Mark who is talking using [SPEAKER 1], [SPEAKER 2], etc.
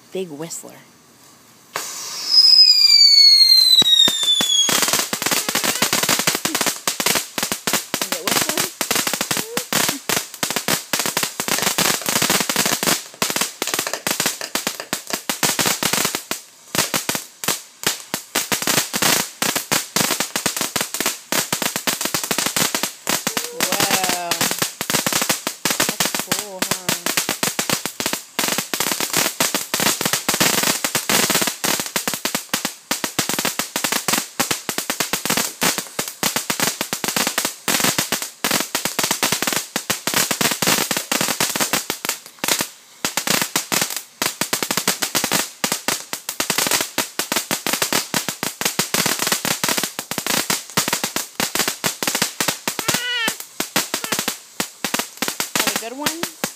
[SPEAKER 1] big whistler. Is it whistling? Wow. That's cool, huh? Good one?